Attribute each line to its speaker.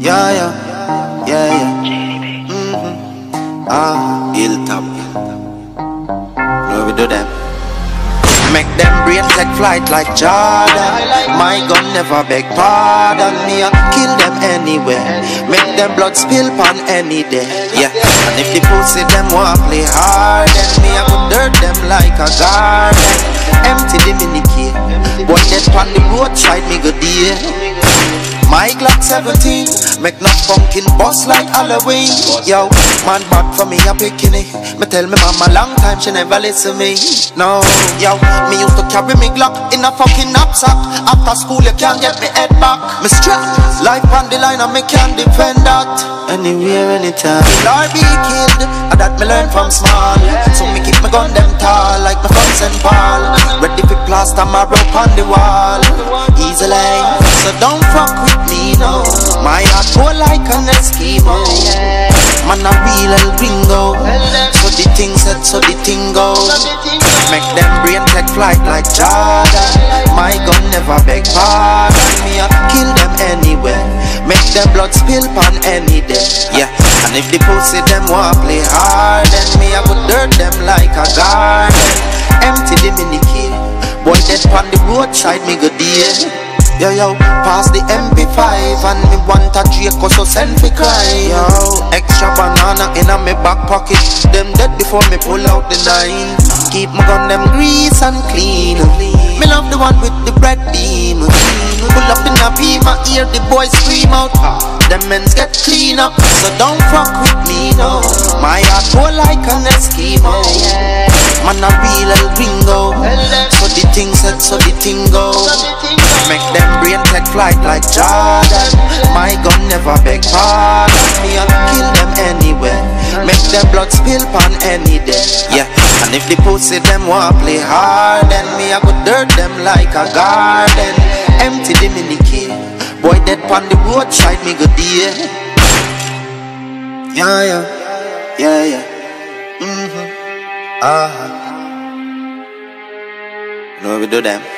Speaker 1: Yeah, yeah, yeah, yeah. Hilltop. No, we do them. Make them brain take flight like Jordan. My gun never beg pardon. Me I kill them anywhere. Make them blood spill pon any day. Yeah. And if the pussy them want play hard, then me I could dirt them like a garden. Empty the mini key. Boy dead pon the roadside me go dear. My Glock 17, make no funkin' boss like Halloween. Yo, man bad for me a bikini. Me tell me mama long time she never listen me. No, yo, me used to carry me Glock in a fucking knapsack. After school you can't get me head back. Me strapped, life on the line and me can't defend that. Anywhere, anytime. Lord be killed, and that me learn from small. So me keep my gun them tall like my friends and Paul. Ready for plaster my rope on the wall. Easily, so don't fuck with me, no. My heart go like an Eskimo. Man a real El Gringo. So the thing said, so the thing goes. Make them brain take flight like Jordan. My gun never beg pardon. Me a kill them anywhere. Make them blood spill pon any day. Yeah, and if the pussy them want play hard, then me I would dirt them like a garden. Empty the mini key. Boy dead pon the roadside me go dear. Yo, yo, pass the MP5 and me want a Draco so send fi cry. Yo, extra banana in a me back pocket. Them dead before me pull out the 9. Keep my gun them grease and clean. Me love the one with the red beam. Pull up in a beam, I hear the boys scream out. Them men's get clean up, so don't fuck with me, no. My heart go like an Eskimo. Man a real El Gringo. So the thing said, so the thing goes. Make them brain take flight like Jordan. My gun never beg pardon. Me I kill them anywhere. Make them blood spill pon any day. Yeah, and if the pussy them want play hard, then me I could dirt them like a garden. Empty the mini key. Boy dead pon the roadside me go dear. Yeah, yeah, yeah, yeah. No, we do them.